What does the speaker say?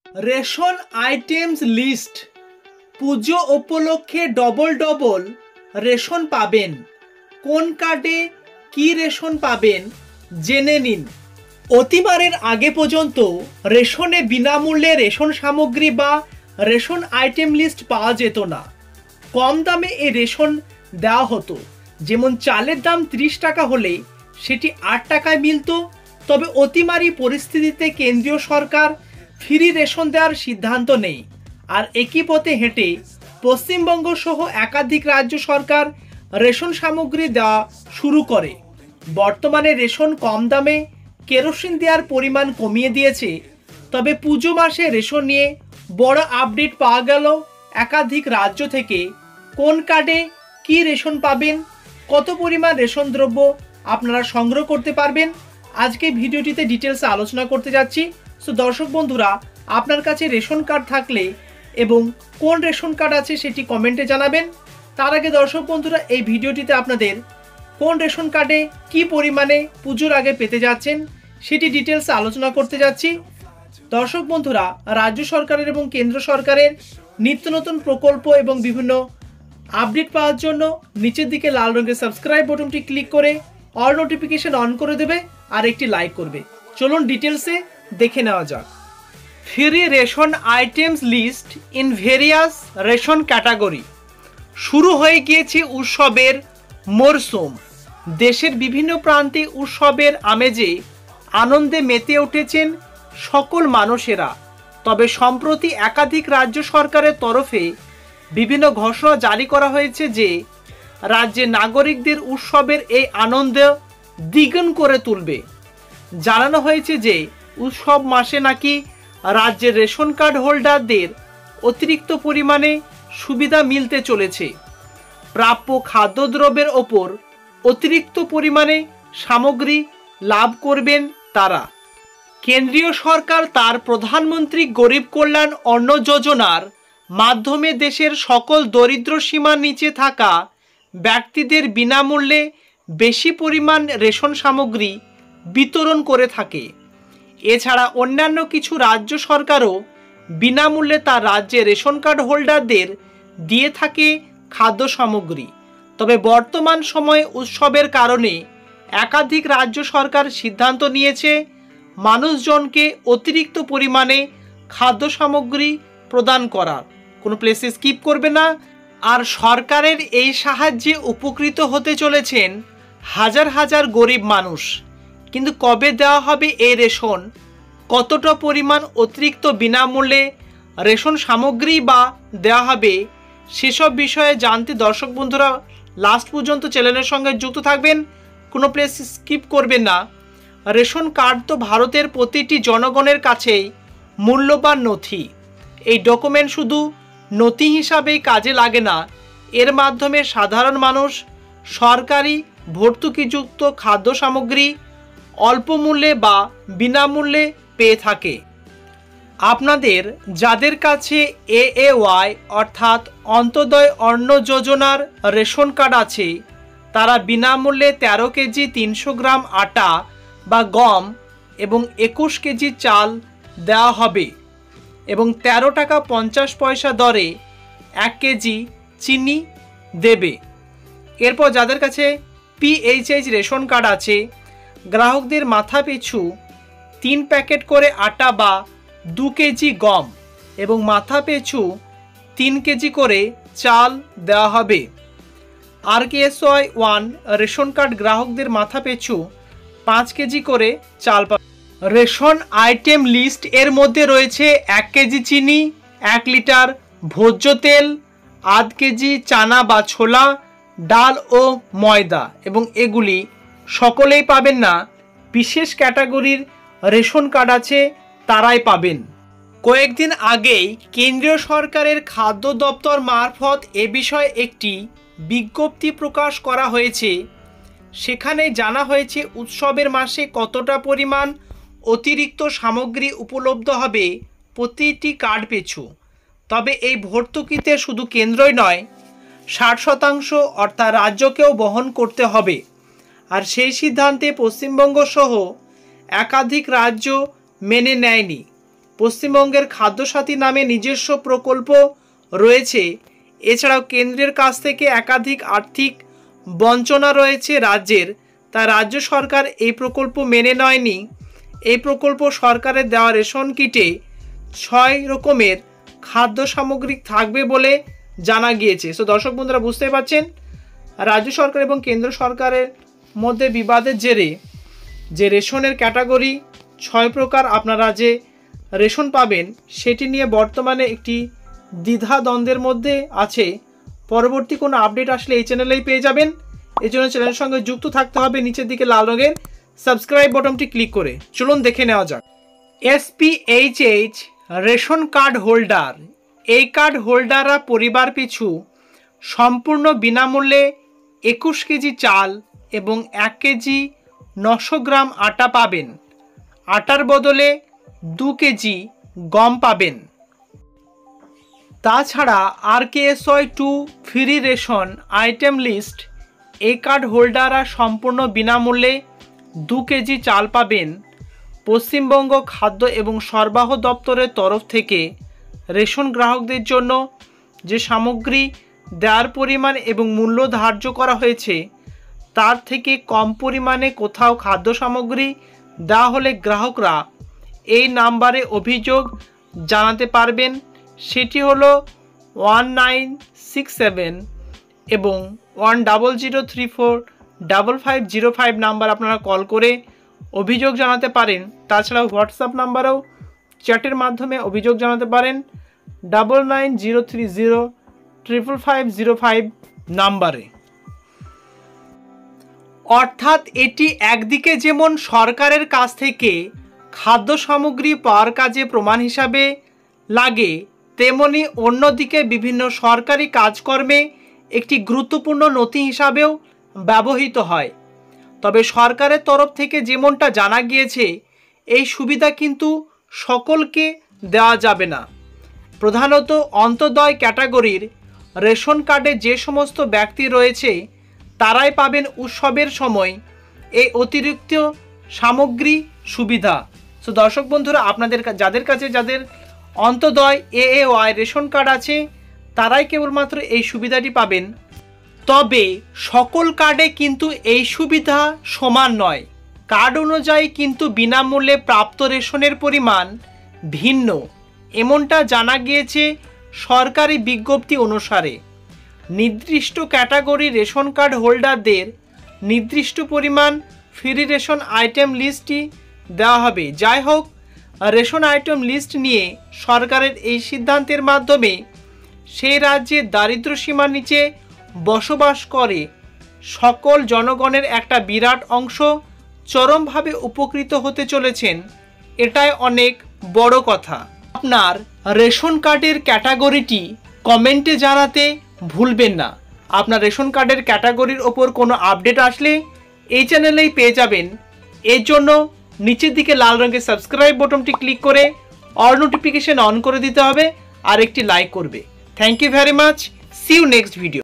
Ration items list পুজো উপলক্ষে double double ration পাবেন। কোন কার্ডে কি রেশন পাবেন জেনে নিন। অতিমারের আগে পর্যন্ত রেশনে বিনামূল্যে রেশন সামগ্রী বা রেশন আইটেম লিস্ট পাওয়া যেত না। কম দামে এই রেশন দেওয়া হতো। যেমন চালের দাম 30 টাকা হলে সেটি 8 টাকায় মিলত। তবে অতিমারি পরিস্থিতিতে কেন্দ্রীয় সরকার ফ্রি রেশন দেওয়ার সিদ্ধান্ত নেয়। আর একই পথে হেঁটে পশ্চিমবঙ্গ সহ একাধিক রাজ্য সরকার রেশন সামগ্রী দেওয়া শুরু করে। বর্তমানে রেশন কম দামে কেরোসিন দেওয়ার পরিমাণ কমিয়ে দিয়েছে। তবে পুজো মাসে রেশন নিয়ে বড় আপডেট পাওয়া গেল একাধিক রাজ্য থেকে। কোন কার্ডে কি রেশন পাবেন, কত পরিমাণ রেশন দ্রব্য আপনারা সংগ্রহ করতে পারবেন, আজকে ভিডিওটিতে ডিটেলসে আলোচনা করতে যাচ্ছি। সো দর্শক বন্ধুরা, আপনার কাছে রেশন কার্ড থাকলে এবং কোন রেশন কার্ড আছে সেটি কমেন্টে জানাবেন। তার আগে দর্শক বন্ধুরা, এই ভিডিওটিতে আপনাদের কোন রেশন কার্ডে কি পরিমাণে পুজোর আগে পেতে যাচ্ছেন সেটি ডিটেলসে আলোচনা করতে যাচ্ছি। দর্শক বন্ধুরা, রাজ্য সরকারের এবং কেন্দ্র সরকারের নিত্য নতুন প্রকল্প এবং বিভিন্ন আপডেট পাওয়ার জন্য নিচের দিকে লাল রঙের সাবস্ক্রাইব বাটনটি ক্লিক করে অল নোটিফিকেশন অন করে দেবে আর একটি লাইক করবে। চলুন ডিটেলসে দেখে নেওয়া যাক। Free ration items list in various ration category. শুরু হয়ে গিয়েছে উৎসবের মরশুম। দেশের বিভিন্ন প্রান্তে উৎসবের আমেজে আনন্দে মেতে উঠেছেন সকল মানুষেরা। তবে সম্প্রতি একাধিক রাজ্য সরকারের তরফে বিভিন্ন ঘোষণা জারি করা হয়েছে যে রাজ্যের নাগরিকদের উৎসবের এই আনন্দ দ্বিগুণ করে তুলবে। জানানো হয়েছে যে উৎসব মাসে নাকি রাজ্যের রেশন কার্ড হোল্ডারদের অতিরিক্ত পরিমাণে সুবিধা মিলতে চলেছে। প্রাপ্য খাদ্যদ্রব্যের ওপর অতিরিক্ত পরিমাণে সামগ্রী লাভ করবেন তারা। কেন্দ্রীয় সরকার তার প্রধানমন্ত্রী গরিব কল্যাণ অন্ন যোজনার মাধ্যমে দেশের সকল দরিদ্র সীমার নিচে থাকা ব্যক্তিদের বিনামূল্যে বেশি পরিমাণ রেশন সামগ্রী বিতরণ করে থাকে। এছাড়া অন্যান্য কিছু রাজ্য সরকারও বিনামূল্যে তার রাজ্যে রেশন কার্ড হোল্ডারদের দিয়ে থাকে খাদ্য সামগ্রী। তবে বর্তমান সময়ে উৎসবের কারণে একাধিক রাজ্য সরকার সিদ্ধান্ত নিয়েছে মানুষজনকে অতিরিক্ত পরিমাণে খাদ্য সামগ্রী প্রদান করার। কোনো প্লেসে স্কিপ করবে না। আর সরকারের এই সাহায্যে উপকৃত হতে চলেছেন হাজার হাজার গরিব মানুষ। কিন্তু কবে দেওয়া হবে এই রেশন, কতটা পরিমাণ অতিরিক্ত বিনামূল্যে রেশন সামগ্রী বা দেওয়া হবে, সেসব বিষয়ে জানতে দর্শক বন্ধুরা লাস্ট পর্যন্ত চ্যানেলের সঙ্গে যুক্ত থাকবেন, কোনো প্লেস স্কিপ করবেন না। রেশন কার্ড তো ভারতের প্রতিটি জনগণের কাছেই মূল্যবান নথি। এই ডকুমেন্ট শুধু নথি হিসাবেই কাজে লাগে না, এর মাধ্যমে সাধারণ মানুষ সরকারি ভর্তুকিযুক্ত খাদ্য সামগ্রী অল্প মূল্যে বা বিনামূল্যে পেয়ে থাকে। আপনাদের যাদের কাছে AAY অর্থাৎ অন্তোদয় অন্ন যোজনার রেশন কার্ড আছে, তারা বিনামূল্যে 13 কেজি 300 গ্রাম আটা বা গম এবং 21 কেজি চাল দেওয়া হবে এবং 13 টাকা 50 পয়সা দরে 1 কেজি চিনি দেবে। এরপর যাদের কাছে PHH রেশন কার্ড আছে, গ্রাহকদের মাথা পিছু 3 প্যাকেট করে আটা বা 2 কেজি গম এবং মাথা পিছু 3 কেজি করে চাল দেওয়া হবে। rksy 1 রেশন কার্ড গ্রাহকদের মাথা পিছু 5 কেজি করে চাল পাবে। রেশন আইটেম লিস্ট এর মধ্যে রয়েছে 1 কেজি চিনি, 1 লিটার ভোজ্য তেল, আধ কেজি চানা বা ছোলা, ডাল ও ময়দা এবং এগুলি সকলেই পাবেন না। বিশেষ ক্যাটাগরির রেশন কার্ড আছে তারাই পাবেন। কয়েকদিন আগেই কেন্দ্রীয় সরকারের খাদ্য দপ্তর মারফত এ বিষয়ে একটি বিজ্ঞপ্তি প্রকাশ করা হয়েছে। সেখানে জানা হয়েছে উৎসবের মাসে কতটা পরিমাণ অতিরিক্ত সামগ্রী উপলব্ধ হবে প্রতিটি কার্ড পিছু। তবে এই ভর্তুকিতে শুধু কেন্দ্রই নয়, 60% অর্থাৎ রাজ্যকেও বহন করতে হবে। আর সেই সিদ্ধান্তে পশ্চিমবঙ্গ সহ একাধিক রাজ্য মেনে নেয়নি। পশ্চিমবঙ্গের খাদ্যসাথী নামে নিজস্ব প্রকল্প রয়েছে। এছাড়াও কেন্দ্রের কাছ থেকে একাধিক আর্থিক বঞ্চনা রয়েছে রাজ্যের, তা রাজ্য সরকার এই প্রকল্প মেনে নেয়নি। এই প্রকল্প সরকারের দেওয়া রেশন কিটে 6 রকমের খাদ্য সামগ্রী থাকবে বলে জানা গিয়েছে। সো দর্শক বন্ধুরা বুঝতেই পারছেন, রাজ্য সরকার এবং কেন্দ্র সরকারের মধ্যে বিবাদের জেরে যে রেশনের ক্যাটাগরি 6 প্রকার আপনারা যে রেশন পাবেন সেটি নিয়ে বর্তমানে একটি দ্বিধাদ্বন্দ্বের মধ্যে আছে। পরবর্তী কোনো আপডেট আসলে এই চ্যানেলেই পেয়ে যাবেন। এই জন্য চ্যানেলের সঙ্গে যুক্ত থাকতে হবে নিচের দিকে লাল রঙের সাবস্ক্রাইব বাটনটি ক্লিক করে। চলুন দেখে নেওয়া যাক। SPHH রেশন কার্ড হোল্ডার, এই কার্ড হোল্ডাররা পরিবার পিছু সম্পূর্ণ বিনামূল্যে 21 কেজি চাল এবং 1 কেজি 900 গ্রাম আটা পাবেন। আটার বদলে 2 কেজি গম পাবেন। তাছাড়া rksy 2 free ration item list, এই কার্ড হোল্ডাররা সম্পূর্ণ বিনামূল্যে 2 কেজি চাল পাবেন। পশ্চিমবঙ্গ খাদ্য এবং সরবরাহ দপ্তরের তরফ থেকে রেশন গ্রাহকদের জন্য যে সামগ্রী দেওয়ার পরিমাণ এবং মূল্য ধার্য করা হয়েছে তার থেকে কম পরিমাণে কোথাও খাদ্য সামগ্রী দেওয়া হলে গ্রাহকরা এই নাম্বারে অভিযোগ জানাতে পারবেন। সেটি হলো 1967 এবং 10034550 নাম্বার আপনারা কল করে অভিযোগ জানাতে পারেন। তাছাড়াও হোয়াটসঅ্যাপ নাম্বারেও চ্যাটের মাধ্যমে অভিযোগ জানাতে পারেন 9903055505 নাম্বারে। অর্থাৎ এটি একদিকে যেমন সরকারের কাছ থেকে খাদ্য সামগ্রী পাওয়ার কাজে প্রমাণ হিসাবে লাগে, তেমনি অন্যদিকে বিভিন্ন সরকারি কাজকর্মে একটি গুরুত্বপূর্ণ নথি হিসাবেও ব্যবহৃত হয়। তবে সরকারের তরফ থেকে যেমনটা জানা গিয়েছে, এই সুবিধা কিন্তু সকলকে দেওয়া যাবে না। প্রধানত অন্তর্দয় ক্যাটাগরির রেশন কার্ডে যে সমস্ত ব্যক্তি রয়েছে তারাই পাবেন উৎসবের সময় এই অতিরিক্ত সামগ্রী সুবিধা। সো দর্শক বন্ধুরা, আপনাদের যাদের কাছে যাদের অন্তর্দয় AAY রেশন কার্ড আছে তারাই কেবলমাত্র এই সুবিধাটি পাবেন। তবে সকল কার্ডে কিন্তু এই সুবিধা সমান নয়। কার্ড অনুযায়ী কিন্তু বিনামূল্যে প্রাপ্ত রেশনের পরিমাণ ভিন্ন, এমনটা জানা গিয়েছে সরকারি বিজ্ঞপ্তি অনুসারে। নির্দিষ্ট ক্যাটাগরি রেশন কার্ড হোল্ডারদের নির্দিষ্ট পরিমাণ ফ্রি রেশন আইটেম লিস্টটি দেওয়া হবে। যাই হোক, রেশন আইটেম লিস্ট নিয়ে সরকারের এই সিদ্ধান্তের মাধ্যমে সেই রাজ্যের দারিদ্র্য সীমার নিচে বসবাস করে সকল জনগণের একটা বিরাট অংশ চরমভাবে উপকৃত হতে চলেছেন। এটাই অনেক বড় কথা। আপনার রেশন কার্ডের ক্যাটাগরিটি কমেন্টে জানাতে ভুলবেন না। আপনার রেশন কার্ডের ক্যাটাগরির ওপর কোনো আপডেট আসলে এই চ্যানেলেই পেয়ে যাবেন। এর জন্য নিচের দিকে লাল রঙের সাবস্ক্রাইব বাটনটি ক্লিক করে অল নোটিফিকেশন অন করে দিতে হবে আর একটি লাইক করবে। Thank you very much. See you next video.